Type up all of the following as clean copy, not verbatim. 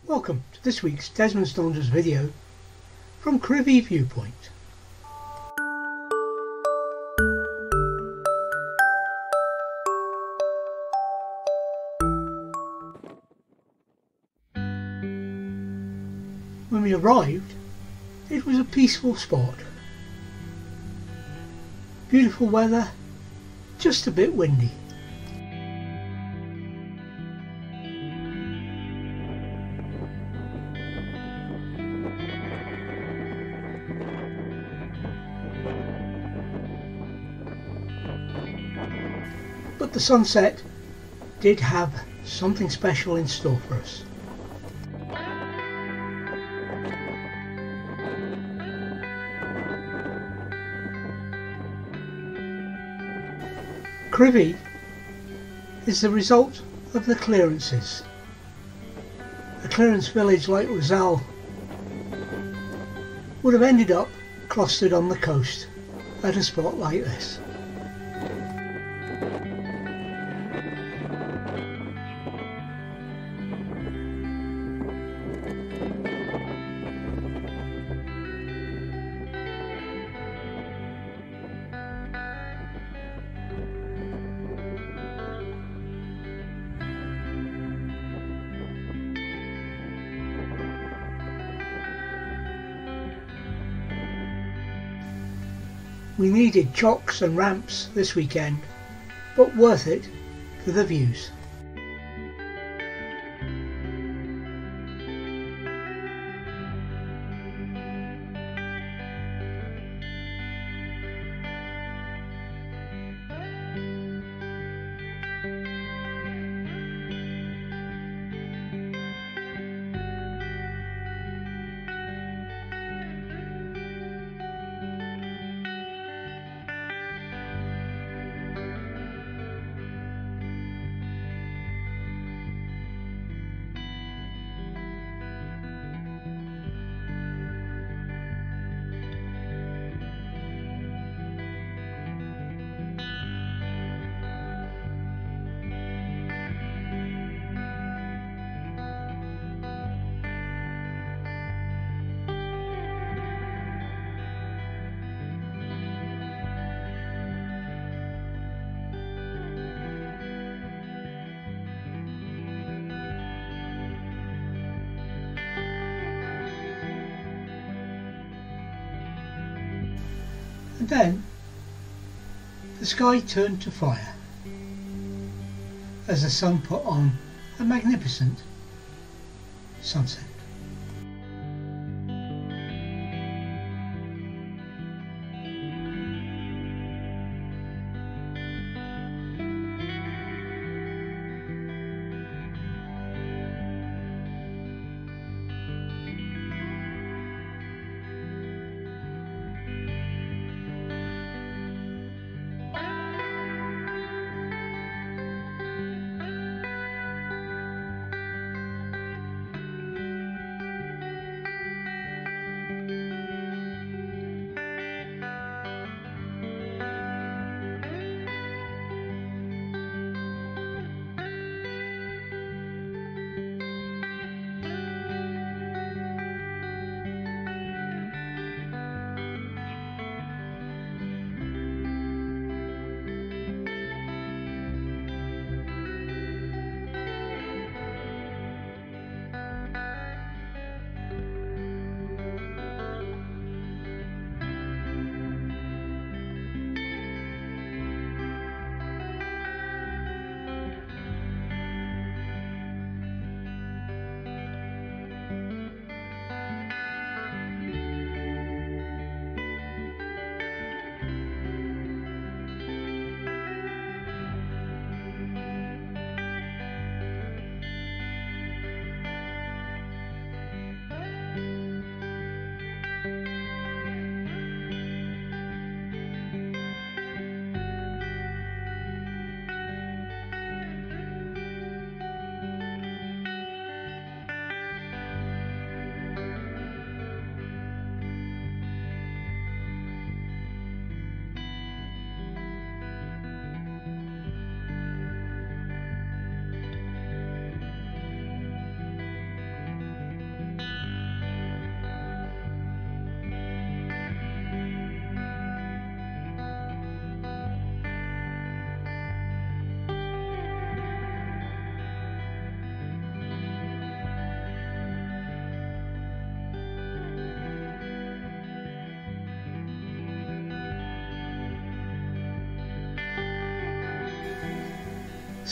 Welcome to this week's Desmond's Donders video from Crovie viewpoint. When we arrived, it was a peaceful spot. Beautiful weather, just a bit windy. But the sunset did have something special in store for us. Crovie is the result of the clearances. A clearance village like Rosal would have ended up clustered on the coast at a spot like this. We needed chocks and ramps this weekend, but worth it for the views. And then the sky turned to fire as the sun put on a magnificent sunset.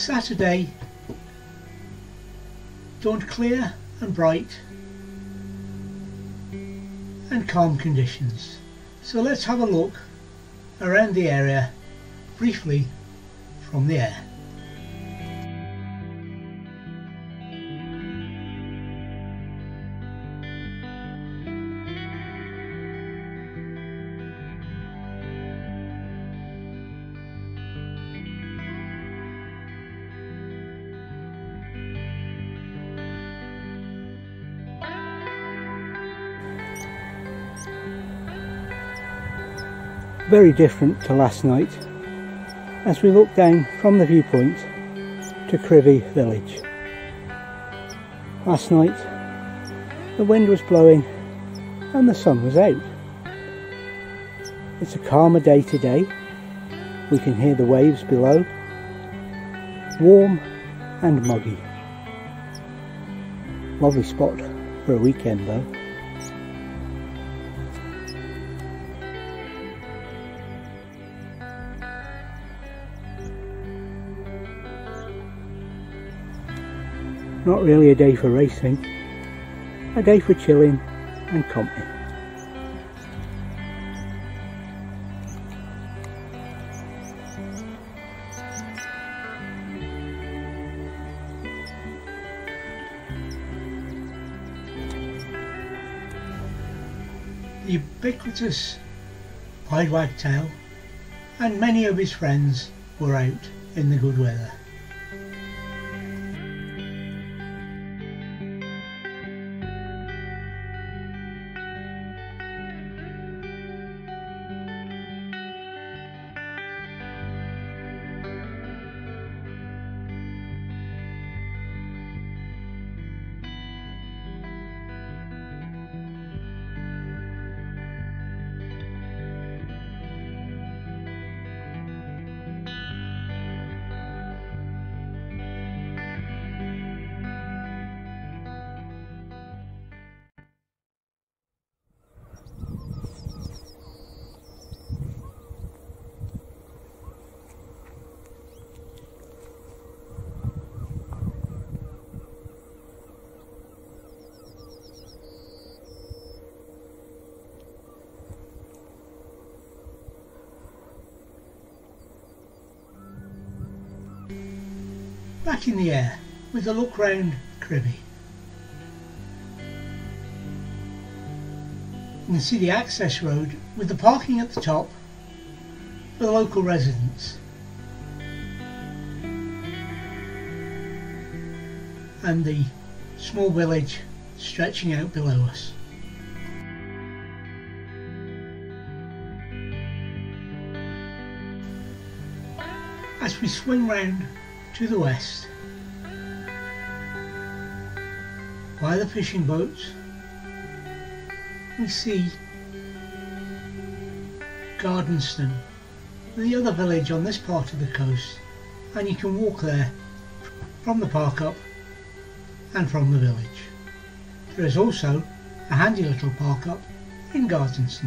Saturday dawned clear and bright and calm conditions. So let's have a look around the area briefly from the air. Very different to last night as we look down from the viewpoint to Crovie village. Last night the wind was blowing and the sun was out. It's a calmer day today. We can hear the waves below. Warm and muggy. Lovely spot for a weekend though. Not really a day for racing, a day for chilling and company. The ubiquitous pied wagtail and many of his friends were out in the good weather. Back in the air with a look round Crovie. You can see the access road with the parking at the top for the local residents, and the small village stretching out below us. As we swing round to the west, by the fishing boats, we see Gardenstown, the other village on this part of the coast, and you can walk there from the park up and from the village. There is also a handy little park up in Gardenstown.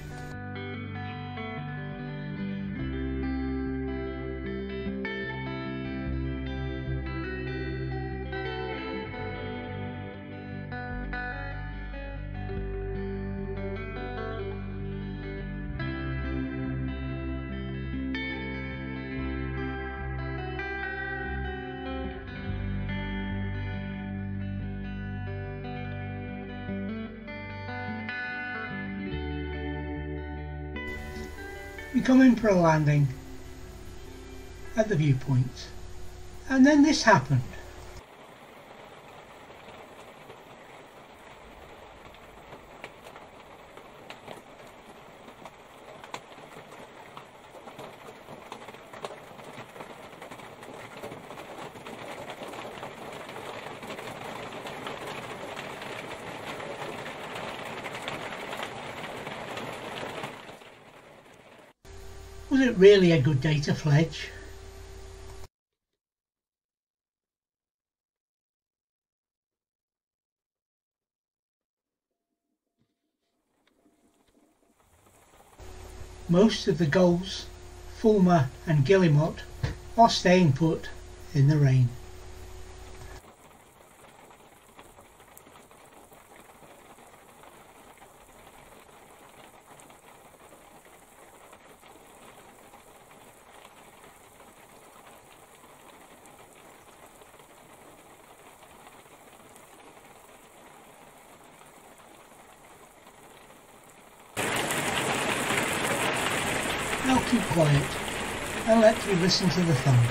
We come in for a landing at the viewpoint, and then this happened. Was it really a good day to fledge? Most of the gulls, fulmar and guillemot are staying put in the rain. Now keep quiet and let me listen to the thunder.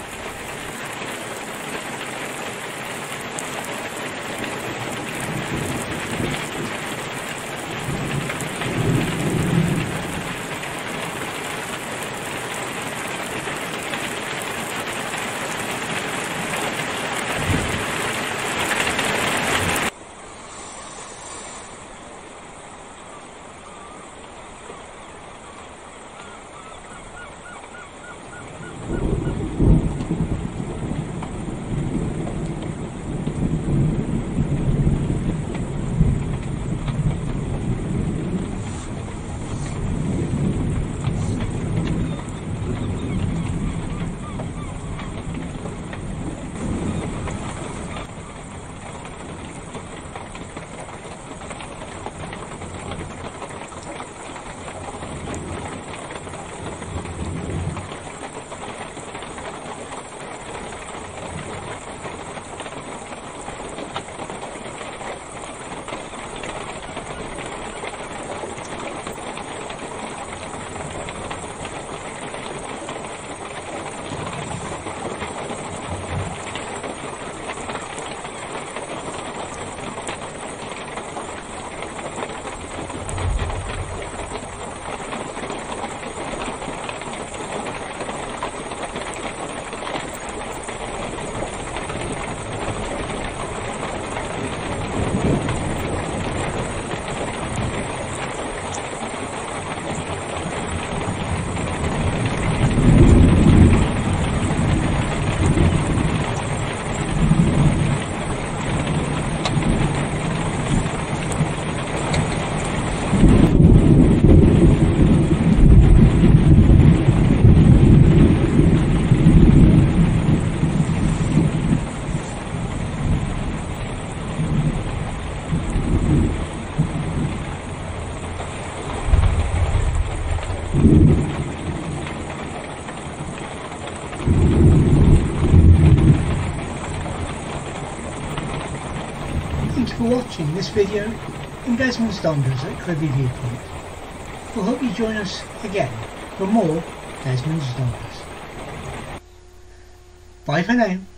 Thank you for watching this video in Desmond's Donders at Crovie Viewpoint. We'll hope you join us again for more Desmond's Donders. Bye for now.